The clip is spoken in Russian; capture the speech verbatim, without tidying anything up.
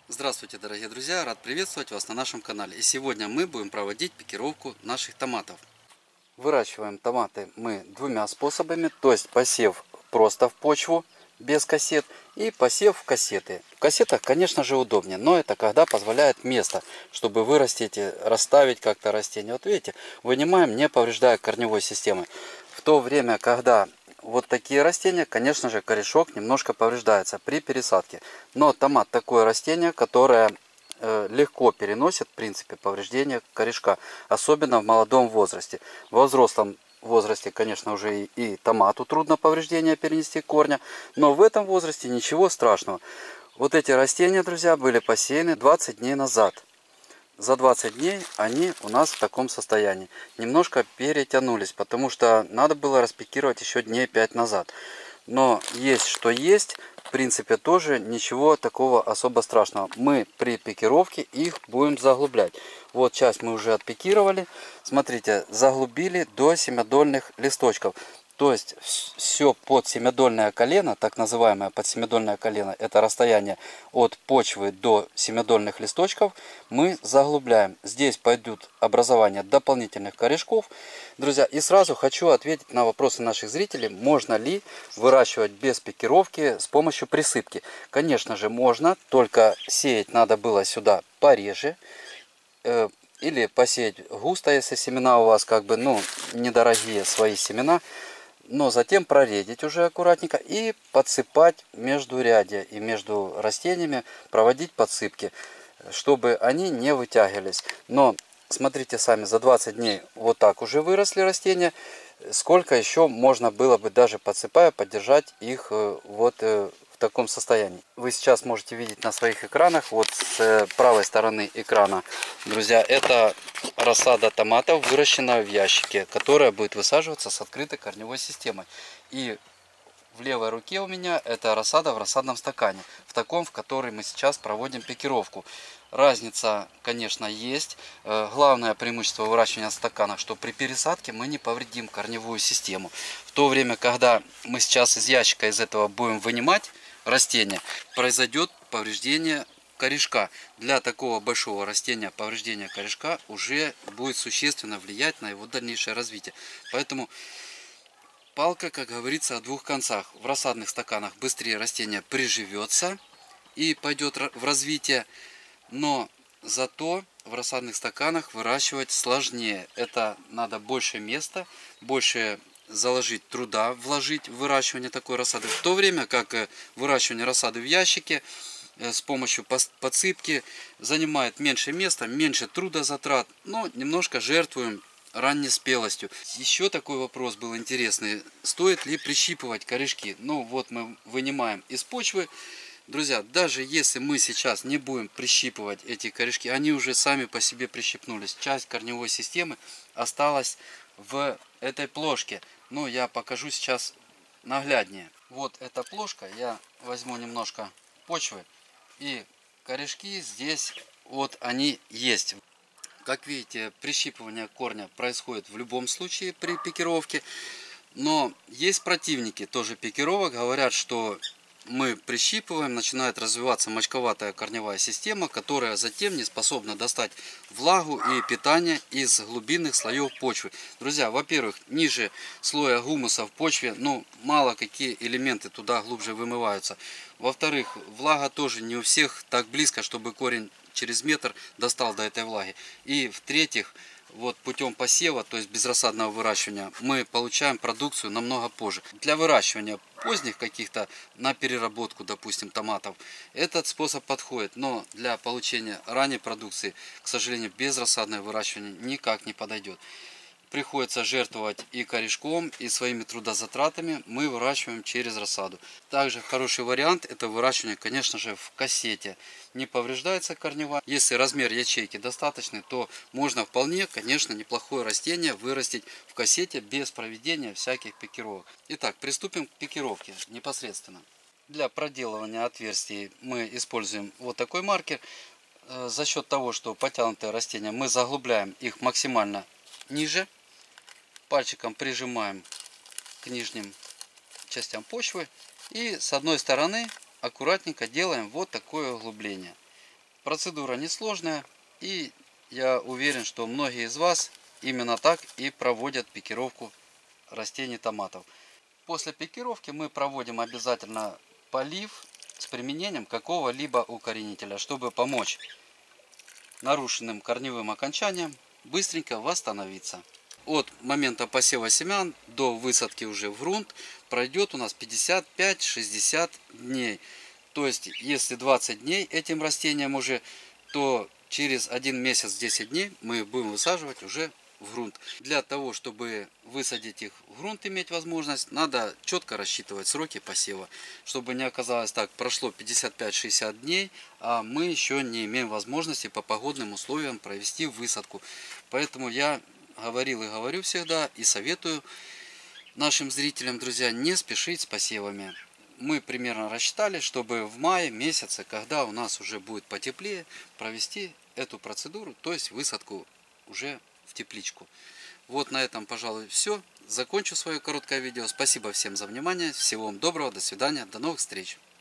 Здравствуйте, дорогие друзья! Рад приветствовать вас на нашем канале. И сегодня мы будем проводить пикировку наших томатов. Выращиваем томаты мы двумя способами. То есть посев просто в почву, без кассет, и посев в кассеты. В кассетах, конечно же, удобнее, но это когда позволяет место, чтобы вырастить, расставить как-то растение. Вот видите, вынимаем, не повреждая корневой системы. В то время, когда вот такие растения, конечно же, корешок немножко повреждается при пересадке. Но томат такое растение, которое э, легко переносит, в принципе, повреждения корешка. Особенно в молодом возрасте. Во взрослом возрасте, конечно, уже и, и томату трудно повреждения перенести корня. Но в этом возрасте ничего страшного. Вот эти растения, друзья, были посеяны двадцать дней назад. За двадцать дней они у нас в таком состоянии. Немножко перетянулись, потому что надо было распикировать еще дней пять назад. Но есть что есть. В принципе, тоже ничего такого особо страшного. Мы при пикировке их будем заглублять. Вот часть мы уже отпикировали. Смотрите, заглубили до семидольных листочков. То есть все под семидольное колено, так называемое подсемидольное колено, это расстояние от почвы до семидольных листочков, мы заглубляем. Здесь пойдут образование дополнительных корешков. Друзья, и сразу хочу ответить на вопросы наших зрителей, можно ли выращивать без пикировки с помощью присыпки. Конечно же можно, только сеять надо было сюда пореже. Или посеять густо, если семена у вас как бы, ну, недорогие свои семена. Но затем проредить уже аккуратненько и подсыпать между рядья и между растениями, проводить подсыпки, чтобы они не вытягивались. Но смотрите сами, за двадцать дней вот так уже выросли растения. Сколько еще можно было бы, даже подсыпая, поддержать их вот в таком состоянии. Вы сейчас можете видеть на своих экранах, вот с правой стороны экрана, друзья, это рассада томатов, выращенная в ящике, которая будет высаживаться с открытой корневой системой. И в левой руке у меня это рассада в рассадном стакане, в таком, в который мы сейчас проводим пикировку. Разница, конечно, есть. Главное преимущество выращивания в стаканах, что при пересадке мы не повредим корневую систему. В то время, когда мы сейчас из ящика из этого будем вынимать растение, произойдет повреждение корешка. Для такого большого растения повреждение корешка уже будет существенно влиять на его дальнейшее развитие. Поэтому палка, как говорится, о двух концах. В рассадных стаканах быстрее растение приживется и пойдет в развитие, но зато в рассадных стаканах выращивать сложнее. Это надо больше места, больше заложить труда, вложить в выращивание такой рассады. В то время как выращивание рассады в ящике с помощью подсыпки занимает меньше места, меньше трудозатрат, но немножко жертвуем ранней спелостью. Еще такой вопрос был интересный. Стоит ли прищипывать корешки? Ну вот мы вынимаем из почвы. Друзья, даже если мы сейчас не будем прищипывать эти корешки, они уже сами по себе прищипнулись. Часть корневой системы осталась в этой плошке. Но я покажу сейчас нагляднее. Вот эта плошка. Я возьму немножко почвы. И корешки здесь вот они есть. Как видите, прищипывание корня происходит в любом случае при пикировке. Но есть противники тоже пикировок, говорят, что мы прищипываем, начинает развиваться мочковатая корневая система, которая затем не способна достать влагу и питание из глубинных слоев почвы. Друзья, во-первых, ниже слоя гумуса в почве, ну, мало какие элементы туда глубже вымываются. Во-вторых, влага тоже не у всех так близко, чтобы корень через метр достал до этой влаги. И в-третьих, вот путем посева, то есть без рассадного выращивания, мы получаем продукцию намного позже. Для выращивания поздних каких-то на переработку, допустим, томатов, этот способ подходит. Но для получения ранней продукции, к сожалению, без рассадного выращивания никак не подойдет. Приходится жертвовать и корешком, и своими трудозатратами. Мы выращиваем через рассаду. Также хороший вариант — это выращивание, конечно же, в кассете. Не повреждается корневая. Если размер ячейки достаточный, то можно вполне, конечно, неплохое растение вырастить в кассете без проведения всяких пикировок. Итак, приступим к пикировке непосредственно. Для проделывания отверстий мы используем вот такой маркер. За счет того, что потянутые растения, мы заглубляем их максимально ниже. Пальчиком прижимаем к нижним частям почвы и с одной стороны аккуратненько делаем вот такое углубление. Процедура несложная, и я уверен, что многие из вас именно так и проводят пикировку растений томатов. После пикировки мы проводим обязательно полив с применением какого-либо укоренителя, чтобы помочь нарушенным корневым окончаниям быстренько восстановиться. От момента посева семян до высадки уже в грунт пройдет у нас пятьдесят пять — шестьдесят дней. То есть, если двадцать дней этим растениям уже, то через один месяц десять дней мы будем высаживать уже в грунт. Для того, чтобы высадить их в грунт, иметь возможность, надо четко рассчитывать сроки посева. Чтобы не оказалось так, прошло пятьдесят пять — шестьдесят дней, а мы еще не имеем возможности по погодным условиям провести высадку. Поэтому я говорил и говорю всегда, и советую нашим зрителям, друзья, не спешить с посевами. Мы примерно рассчитали, чтобы в мае месяце, когда у нас уже будет потеплее, провести эту процедуру, то есть высадку уже в тепличку. Вот на этом, пожалуй, все. Закончу свое короткое видео. Спасибо всем за внимание. Всего вам доброго. До свидания. До новых встреч.